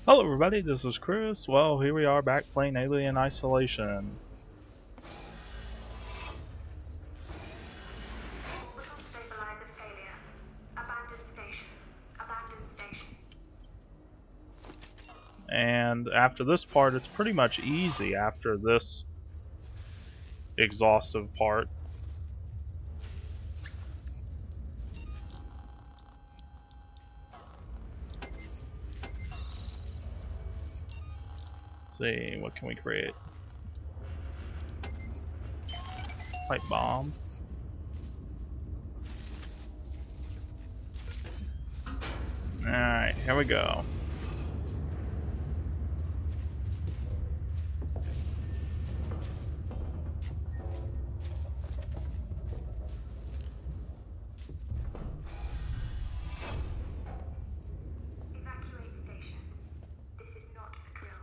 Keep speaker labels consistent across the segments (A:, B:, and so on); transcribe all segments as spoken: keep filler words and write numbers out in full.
A: Hello everybody, this is Chris. Well, here we are back playing Alien Isolation.
B: Orbital stabilizer failure. Abandoned station. Abandoned station.
A: And after this part, it's pretty much easy after this exhaustive part. Let's see, what can we create? Pipe bomb. Alright, here we go.
B: Evacuate station. This is not a drill.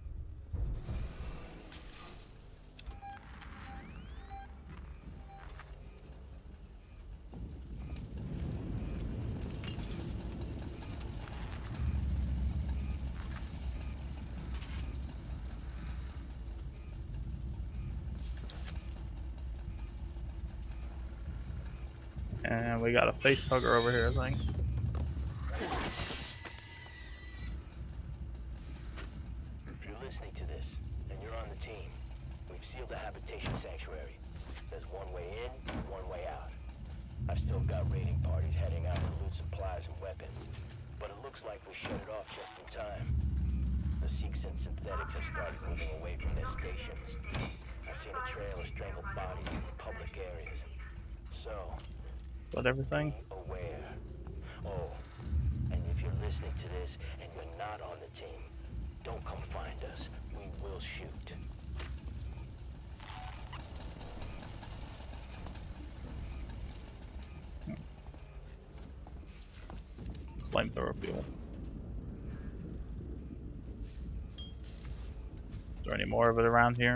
A: And we got a face hugger over here, I think.
C: If you're listening to this, and you're on the team, we've sealed the habitation sanctuary. There's one way in, one way out. I've still got raiding parties heading out to loot supplies and weapons, but it looks like we shut it off just in time. The Seeks and Synthetics have started moving away from their stations. I've seen a trail of strangled bodies in public areas. So,
A: But everything?
C: be aware. Oh, and if you're listening to this and you're not on the team, don't come find us. We will shoot.
A: Flamethrower fuel. Is there any more of it around here?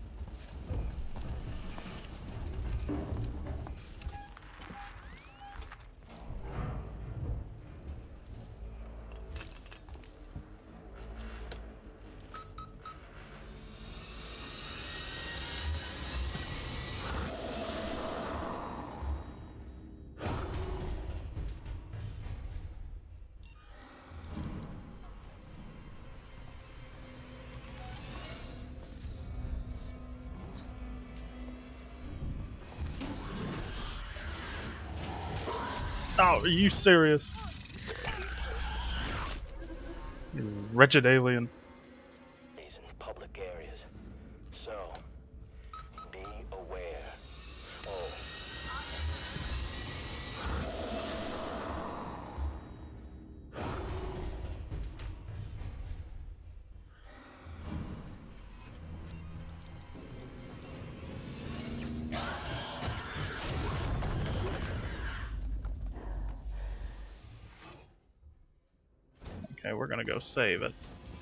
A: Oh, are you serious? You wretched alien.
C: In public areas. So, be aware. Oh.
A: Okay, we're gonna go save it.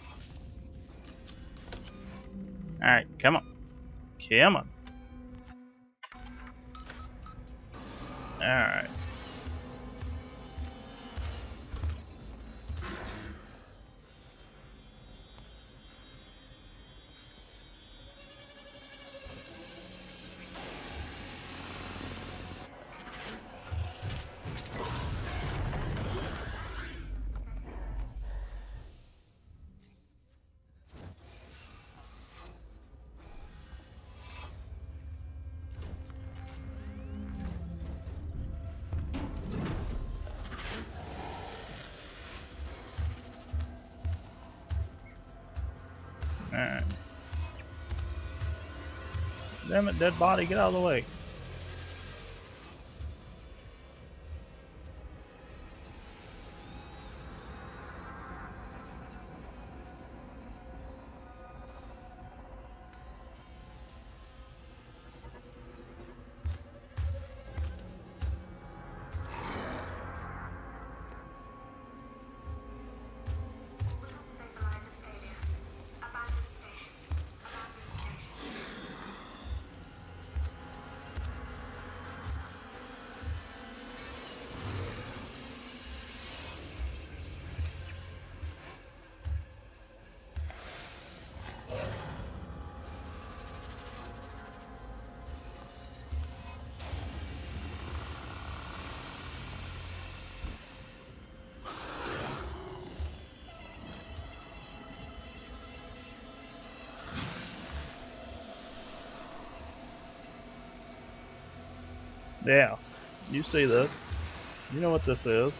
A: Alright, come on. Come on. Alright. Alright. Damn it, dead body, get out of the way.
B: Orbital stabilizer failure. Abandoned station. Abandoned station.
A: Yeah, you see this. You know what this is.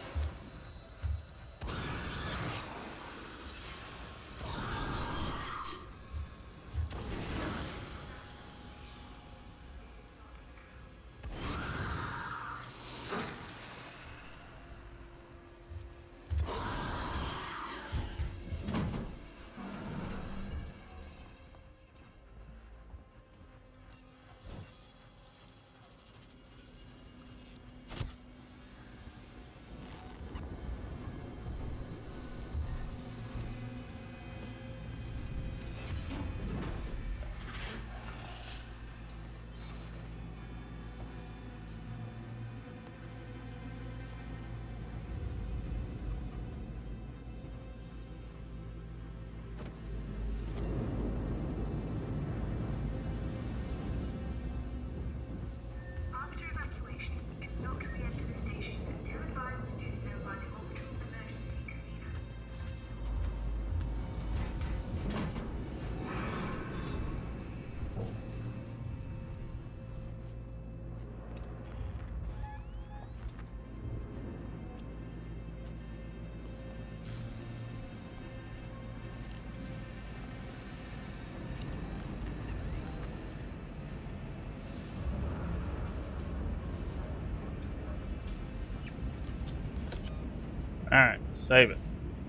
B: After evacuation, do not re-enter the station until advised to do so by the orbital emergency convener.
A: Alright, save it.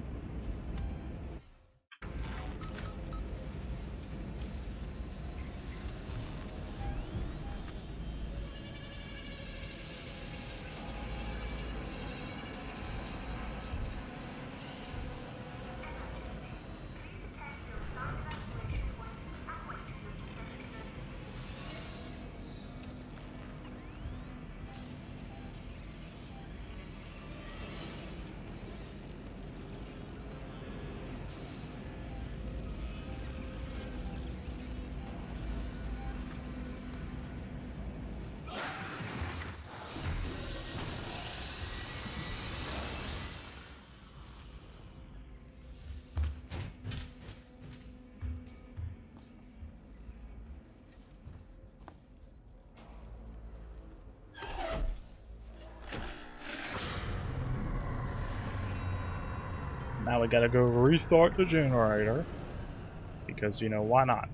B: Please attend your assigned evacuation point and wait for your suspended emergency.
A: Now we gotta go restart the generator. Because, you know, why not?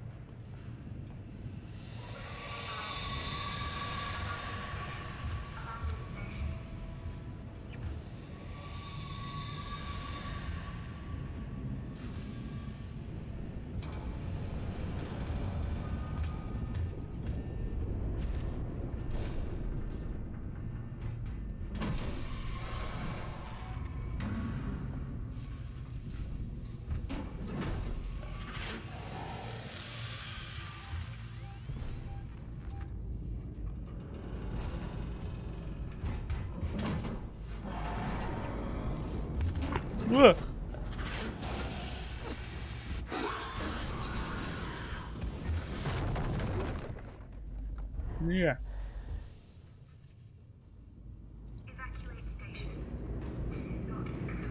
A: Look. Yeah.
B: Evacuate station. This is not a drill.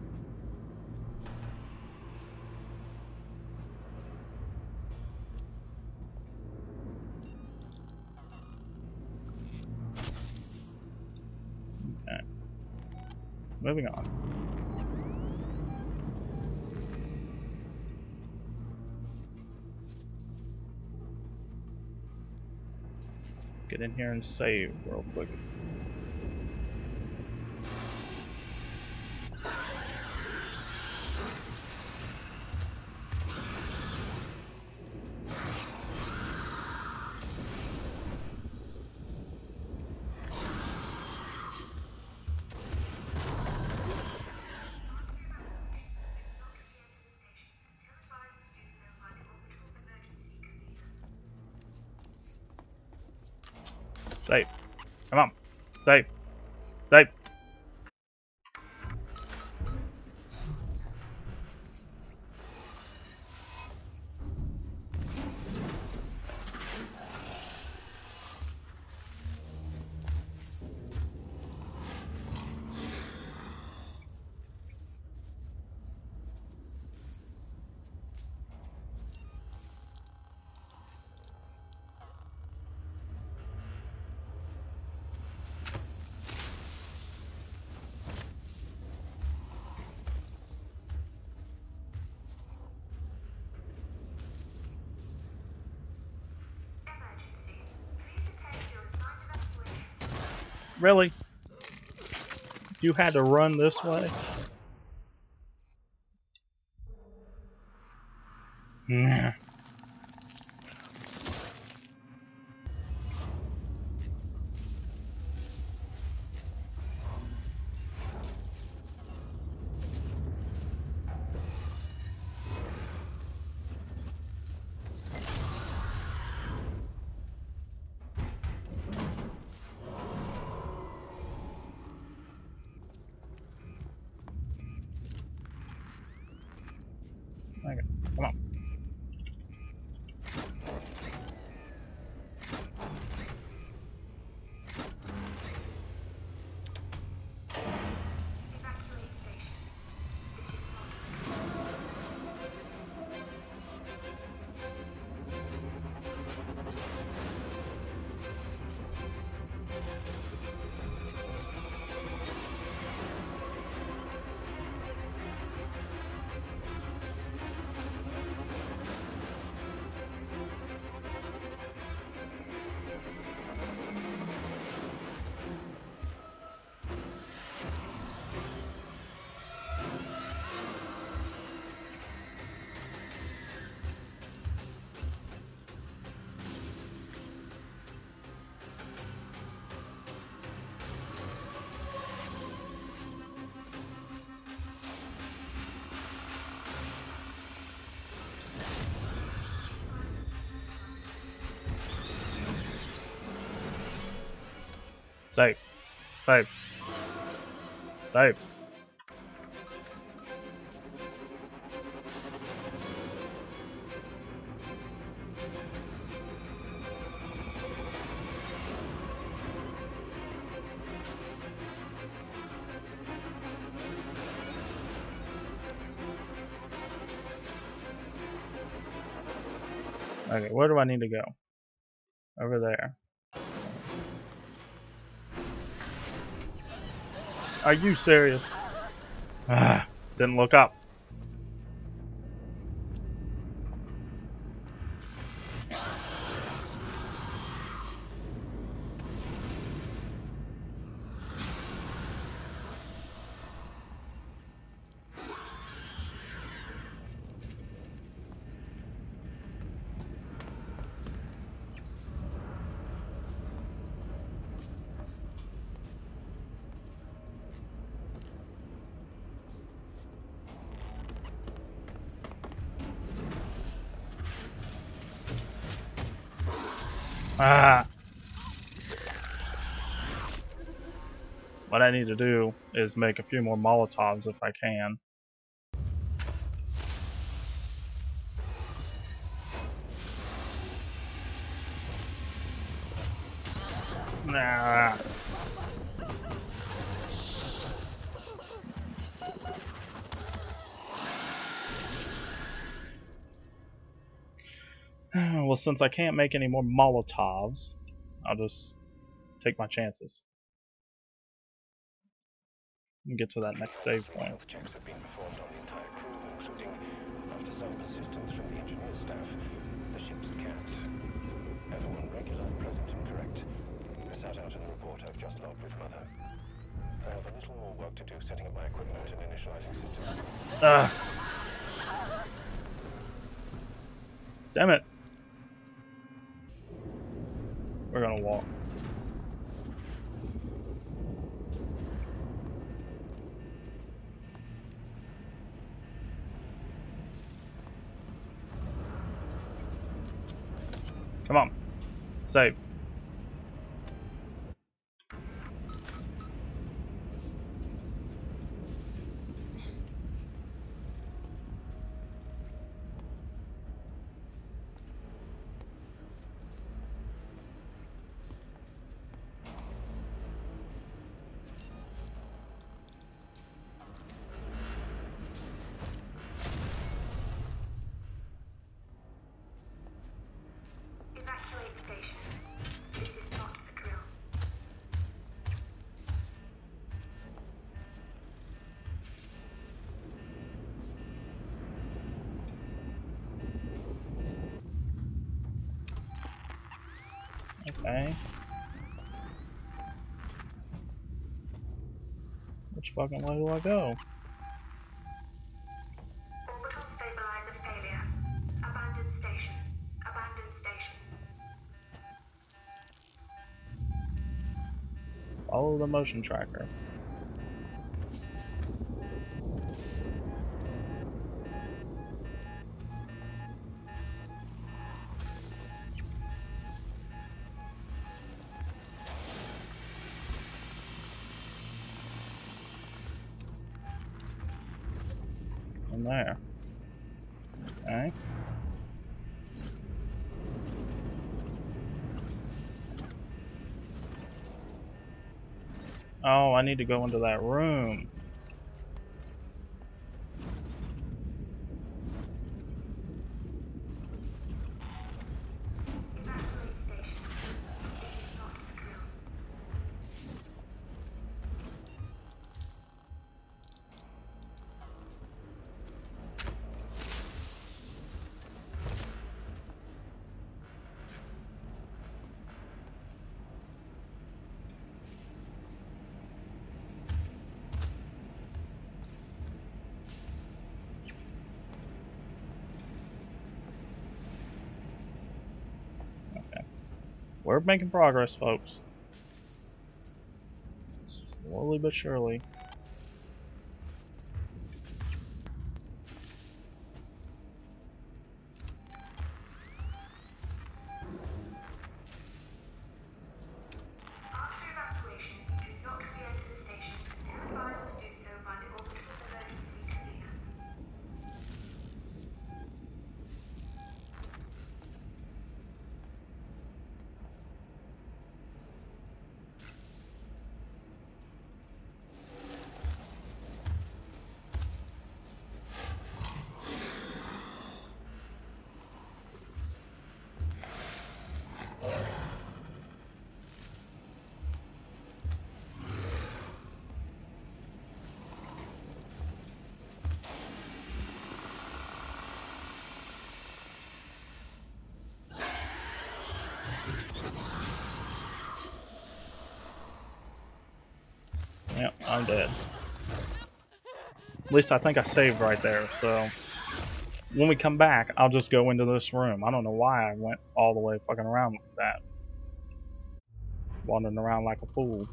A: Okay. Moving on. Get in here and save real quick.
B: Until advised to do so by the orbital emergency convener.
A: Save. Come on. Save. Save. Really? You had to run this way? Nah. Okay, come on.
B: Evacuate station. This is not
A: Save. Save. Save. Okay, where do I need to go? Over there. Are you serious? Ah, didn't look up. Ah. What I need to do is make a few more Molotovs if I can. Nah. Well, since I can't make any more Molotovs, I'll just take my chances and get to that next save point.
C: Health checks have been performed on the entire crew, including after some assistance from the engineer staff, the ship's cats. Everyone regular, present and correct. I sat out in the report I've just logged with Mother. I have a little more work to do setting up my equipment and initializing systems.
A: Ugh. Damn it. We're gonna walk. Come on. Save.
B: evacuate station. This is not a drill.
A: Okay. fucking way do I go?
B: Orbital stabilizer failure. Abandoned station. Abandoned station.
A: Follow the motion tracker. In there. Okay. Oh, I need to go into that room.
B: Evacuate station. This is not a drill.
A: We're making progress, folks. Slowly but surely.
B: After evacuation, do not re-enter the station until advised to do so by the orbital emergency convener.
A: Yep, I'm dead. At least I think I saved right there, so when we come back, I'll just go into this room. I don't know why I went all the way fucking around like that. Wandering around like a fool.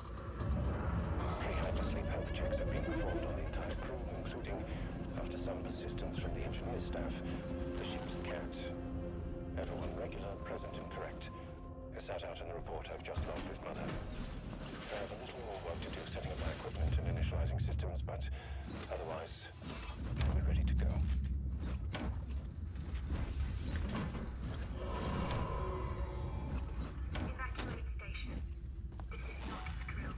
C: Sleep health checks have been performed on the entire crew, including, after some persistence from the engineer staff, the ship's cat. Everyone regular, present, and correct. As set out in the report I've just lodged with Mother. I have a little more work to do setting up my equipment and initializing systems, but otherwise, we're ready to go.
B: Evacuate station. This is not a drill.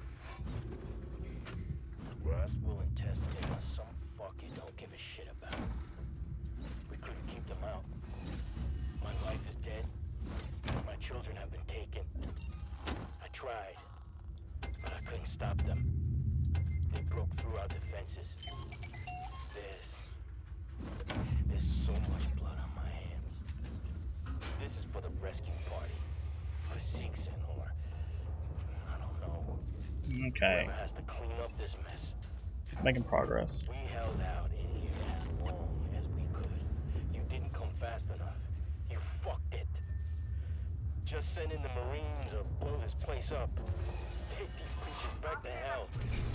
C: Rust will and testing us some fuck you don't give a shit about. We couldn't keep them out. My wife is dead. My children have been taken. I tried, but I couldn't stop them. They broke through our defenses. There's... There's so much blood on my hands. This is for the rescue party. For Seegson or... I don't know.
A: Okay,
C: Whoever has to clean up this mess.
A: making progress.
C: We held out in here as long as we could. You didn't come fast enough. You fucked it. Just send in the Marines or blow this place up. Take these creatures back to hell.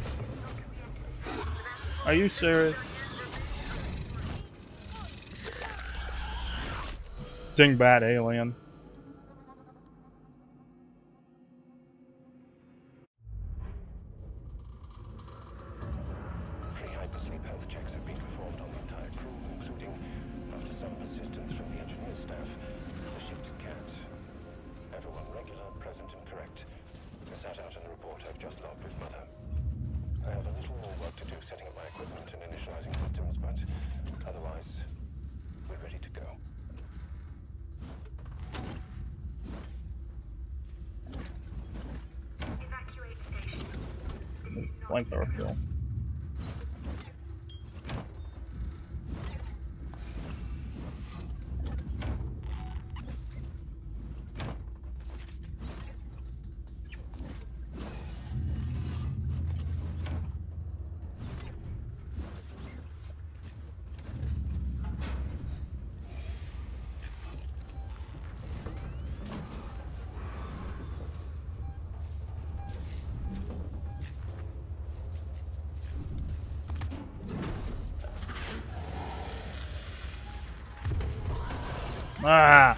A: Are you serious? Dingbat alien.
C: Pre-hypersleep health checks have been performed on the entire crew, including, after some persistence from the engineer staff, the ship's cat. Everyone regular, present, and correct. As set out in the report I've just logged with Mother. I have a little more work to do setting up my equipment and initializing systems, but otherwise, we're ready to go.
B: Evacuate station. This is not
A: Flamethrower kill. Ah!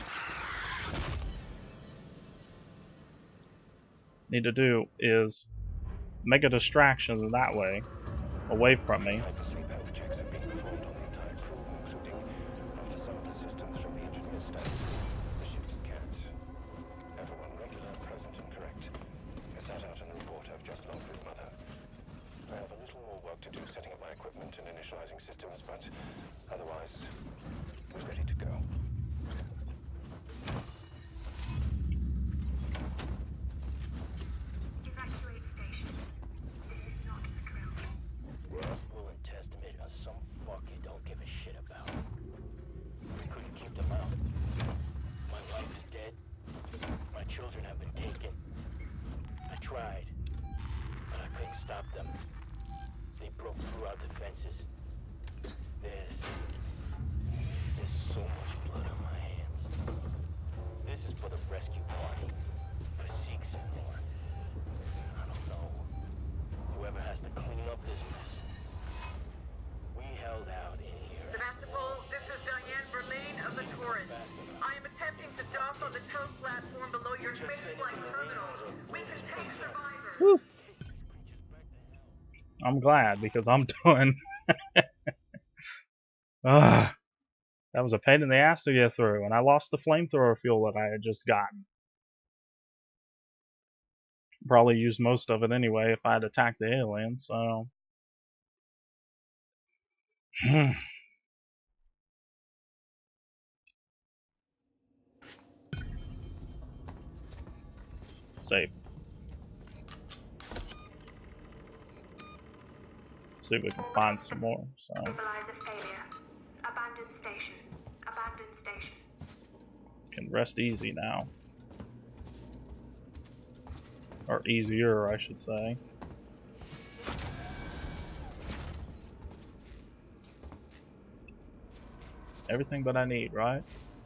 A: Need to do is make a distraction that way, away from me.
C: Sleep health checks have been performed on the entire crew, including after some of the systems from the engineer staff. The ship is scanned. Everyone regular, present, and correct. I sat out in the report I've just logged with Mother. I have a little more work to do setting up my equipment and initializing systems, but otherwise, we're ready to go.
B: Evacuate station. This is not a drill.
C: Roswell and Testament are some fuck you don't give a shit about. We couldn't keep them out. My wife is dead. My children have been taken. I tried, but I couldn't stop them. They broke through our defenses. There's... There's so much blood on my hands. This is for the rescue party. For Seeks and more. I don't know. Whoever has to clean up this mess. We held out in here.
D: Sevastopol, this is Diane Verlaine of the Torrens. I am attempting to dock on the tow platform below your spaceflight terminal. We can take survivors.
A: Whew. I'm glad because I'm done. Ah, that was a pain in the ass to get through, and I lost the flamethrower fuel that I had just gotten. Probably used most of it anyway if I had attacked the aliens, so. Save. See if we can find some more. So
B: Stabilizer failure. Abandoned station. Abandoned station.
A: can rest easy now, or easier, I should say. Everything but I need, right?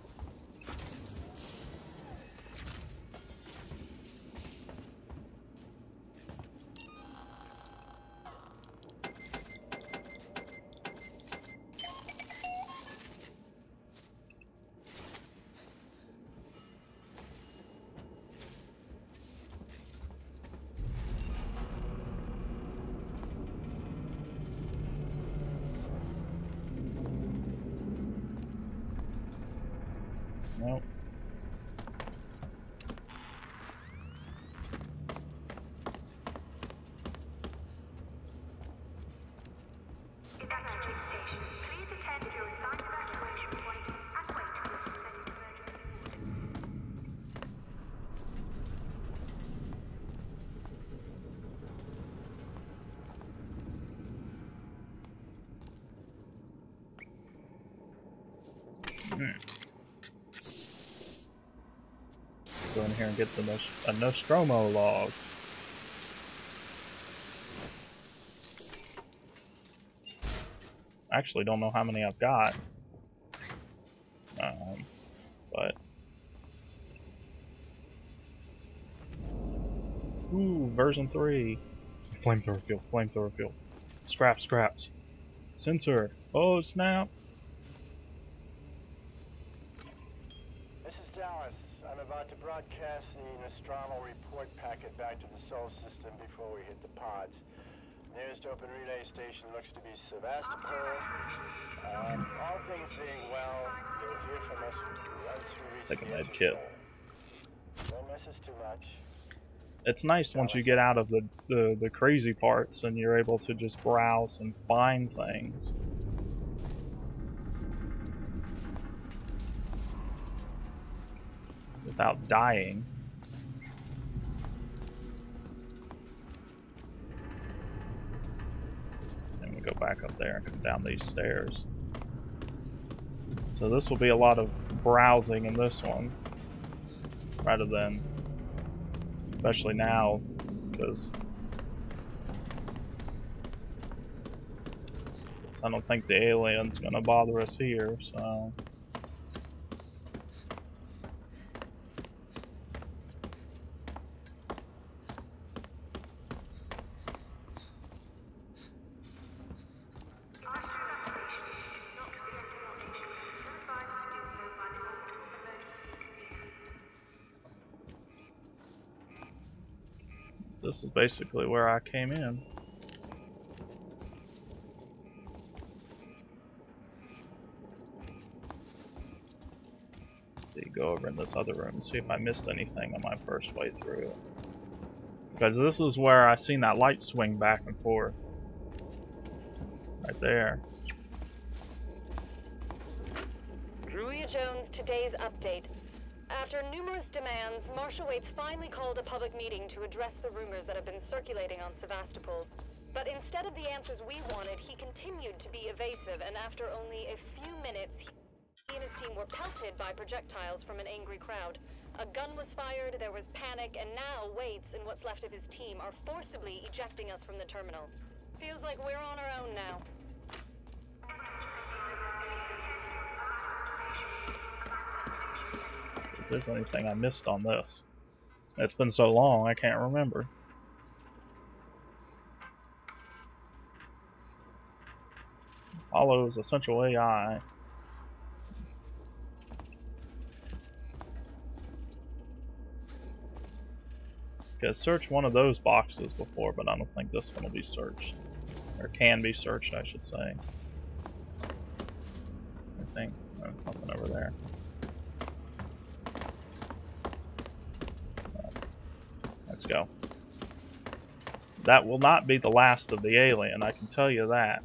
A: Nope.
B: Evacuate station. Please attend to your assigned evacuation point and wait for a synthetic emergency order.
A: Hmm. Go in here and get the Nost- a Nostromo log. I actually don't know how many I've got. Um, but ooh, version three. Flamethrower fuel, flamethrower fuel. Scrap, scraps. Sensor. Oh snap.
E: This is Dallas. I'm about to broadcast the Nostromo report packet back to the Sol system before we hit the pods. Nearest open relay station looks to be Sevastopol. Um, all things being well, you'll hear from us once we reach
A: Take a
E: the
A: med
E: engine
A: kit.
E: bay. Don't miss us too much.
A: It's nice once you get out of the, the, the crazy parts and you're able to just browse and find things. Without dying. And we go back up there and come down these stairs. So this will be a lot of browsing in this one, rather than, especially now, because I don't think the alien's gonna bother us here, so.
B: Evacuate station. Not visiting station. You're advised to do so by the orbital
A: This is basically where I came in. So you go over in this other room and see if I missed anything on my first way through. Because this is where I seen that light swing back and forth. Right there.
F: Julia Jones, today's update. After numerous demands, Marshal Waits finally called a public meeting to address the rumors that have been circulating on Sevastopol. But instead of the answers we wanted, he continued to be evasive, and after only a few minutes, he and his team were pelted by projectiles from an angry crowd. A gun was fired, there was panic, and now Waits and what's left of his team are forcibly ejecting us from the terminal. Feels like we're on our own now.
A: If there's anything I missed on this. It's been so long, I can't remember. Follows Essential A I. Okay, search one of those boxes before, but I don't think this one will be searched. Or can be searched, I should say. I think. There's nothing over there. Let's go. That will not be the last of the alien, I can tell you that.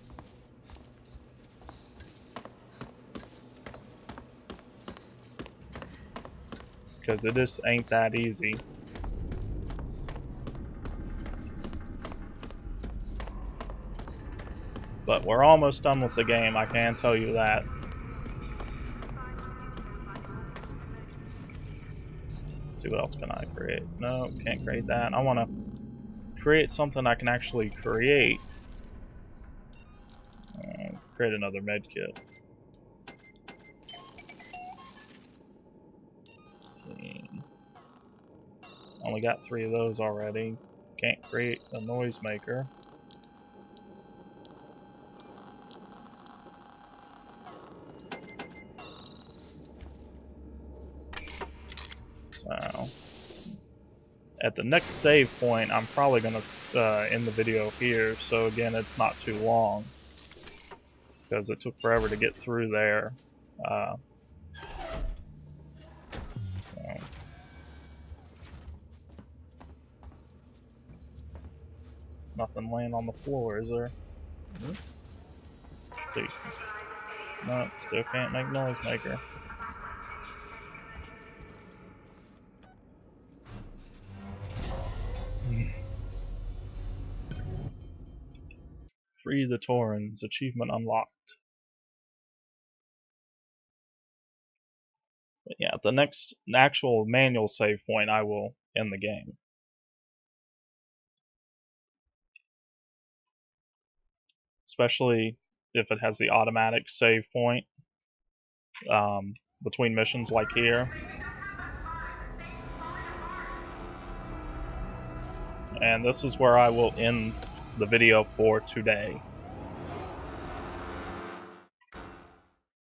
A: Because it just ain't that easy. But we're almost done with the game, I can tell you that. See what else can I create? No, can't create that. I want to create something I can actually create. Uh, create another med kit. Only got three of those already. Can't create a noisemaker. So, at the next save point, I'm probably going to uh, end the video here, so again, it's not too long, because it took forever to get through there. Uh, so. Nothing laying on the floor, is there? See. No, still can't make noisemaker. Free the Torrens, achievement unlocked. But yeah, the next actual manual save point, I will end the game. Especially if it has the automatic save point um, between missions like here. And this is where I will end the video for today.